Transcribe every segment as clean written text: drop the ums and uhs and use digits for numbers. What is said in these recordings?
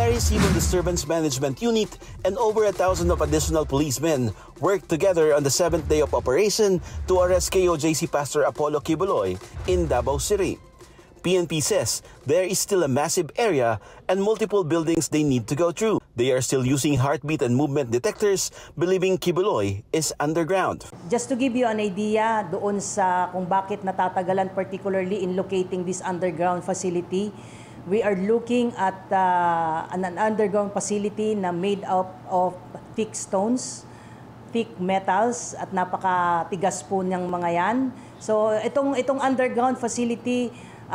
Military Civil Disturbance Management Unit and over 1,000 of additional policemen worked together on the 7th day of operation to arrest KOJC Pastor Apollo Kibuloy in Davao City. PNP says there is still a massive area and multiple buildings they need to go through. They are still using heartbeat and movement detectors, believing Kibuloy is underground. Just to give you an idea doon sa kung bakit natatagalan, particularly in locating this underground facility, we are looking at an underground facility na made up of thick stones, thick metals, at napakatigas po niyang mga yan. So itong underground facility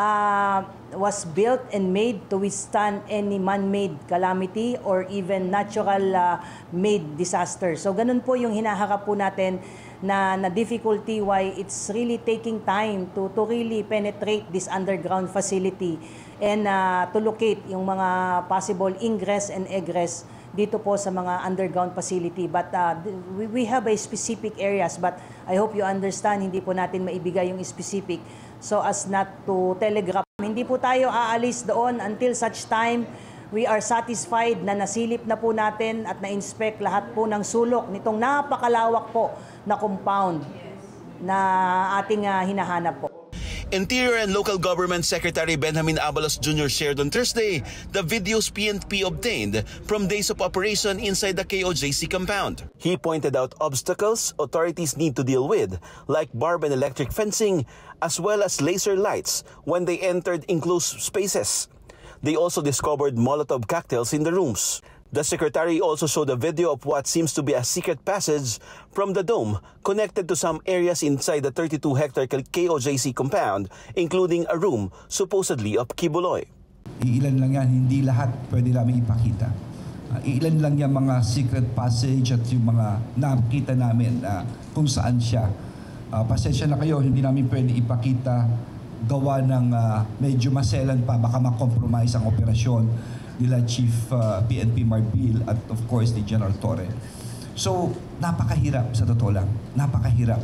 was built and made to withstand any man-made calamity or even natural-made disaster. So ganun po yung hinaharap po natin na difficulty why it's really taking time to really penetrate this underground facility and to locate yung mga possible ingress and egress dito po sa mga underground facility. But we have a specific areas, but I hope you understand, hindi po natin maibigay yung specific so as not to telegraph. Hindi po tayo aalis doon until such time we are satisfied na nasilip na po natin at na-inspect lahat po ng sulok nitong napakalawak po na compound na ating hinahanap po. Interior and Local Government Secretary Benjamin Abalos Jr. shared on Thursday the videos PNP obtained from days of operation inside the KOJC compound. He pointed out obstacles authorities need to deal with, like barbed and electric fencing, as well as laser lights when they entered enclosed spaces. They also discovered Molotov cocktails in the rooms. The secretary also showed a video of what seems to be a secret passage from the dome connected to some areas inside the 32-hectare KOJC compound, including a room supposedly of Kibuloy. Iilan lang yan, hindi lahat pwede namin ipakita. Iilan lang yan mga secret passage at yung mga nakita namin kung saan siya. Pasensya na kayo, hindi namin pwede ipakita, gawa ng medyo maselan pa, baka makompromise ang operasyon nila Chief PNP Marbil at of course ni General Torre. So, napakahirap sa totoo lang. Napakahirap.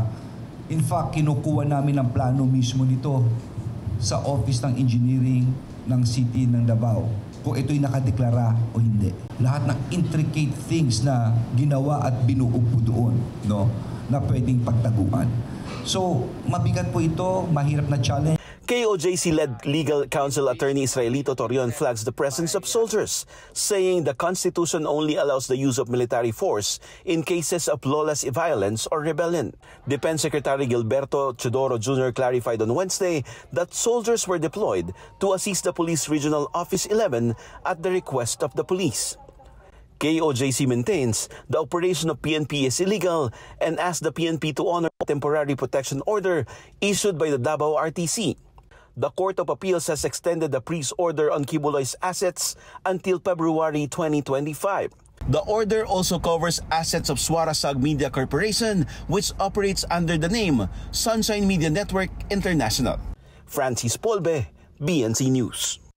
In fact, kinukuha namin ang plano mismo nito sa Office ng Engineering ng City ng Davao kung ito'y nakadeklara o hindi. Lahat ng intricate things na ginawa at binuo po doon, no, na pwedeng pagtaguan. So, mabigat po ito, mahirap na challenge. KOJC-led legal counsel attorney Israelito Torion flags the presence of soldiers, saying the Constitution only allows the use of military force in cases of lawless violence or rebellion. Defense Secretary Gilberto Chodoro Jr. clarified on Wednesday that soldiers were deployed to assist the Police Regional Office 11 at the request of the police. KOJC maintains the operation of PNP is illegal and asked the PNP to honor a temporary protection order issued by the Davao RTC. The Court of Appeals has extended the freeze order on Kibuloy's assets until February 2025. The order also covers assets of Suarasag Media Corporation, which operates under the name Sunshine Media Network International. Francis Polbe, BNC News.